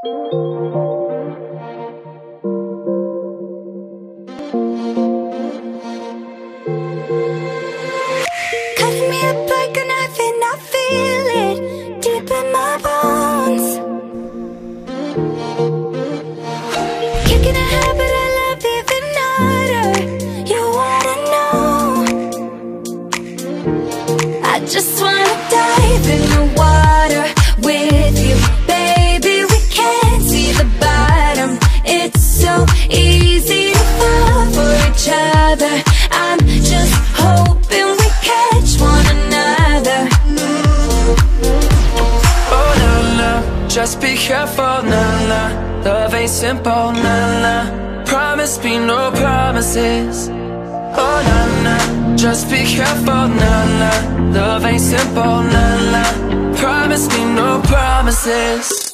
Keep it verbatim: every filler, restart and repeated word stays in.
Cutting me up like a knife and I feel it deep in my bones. Kicking a habit I love even harder. You wanna know? I just wanna dive in the water with you, baby. We can't see the bottom. It's so easy to fall for each other. I'm just hoping we catch one another. Oh na na, just be careful, na na. Love ain't simple, na na. Promise me no promises. Oh na na, just be careful, na na. Love ain't simple, na na. Promise me no promises.